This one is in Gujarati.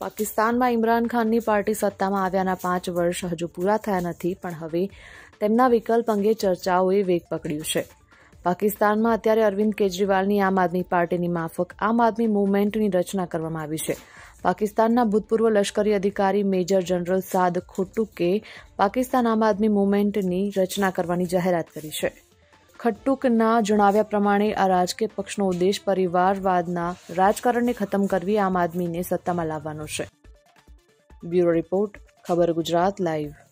પાકિસ્તાનમાં ઇમરાન ખાનની પાર્ટી સત્તામાં આવ્યાના 5 વર્ષ હજુ પૂરા થયા નથી, પણ હવે તેમના વિકલ્પ અંગે ચર્ચાઓએ વેગ પકડ્યું છે. પાકિસ્તાનમાં અત્યારે અરવિંદ કેજરીવાલની આમ આદમી પાર્ટીની માફક આમ આદમી મૂવમેન્ટની રચના કરવામાં આવી છે. પાકિસ્તાનના ભૂતપૂર્વ લશ્કરી અધિકારી મેજર જનરલ સાદ ખટ્ટુકે પાકિસ્તાન આમ આદમી મૂવમેન્ટની રચના કરવાની જાહેરાત કરી છે. ખટ્ટુકના જણાવ્યા પ્રમાણે આ રાજકીય પક્ષનો ઉદ્દેશ પરિવારવાદના રાજકારણને ખતમ કરવી આમ આદમીને સત્તામાં લાવવાનો છે. બ્યુરો રિપોર્ટ, ખબર ગુજરાત લાઈવ.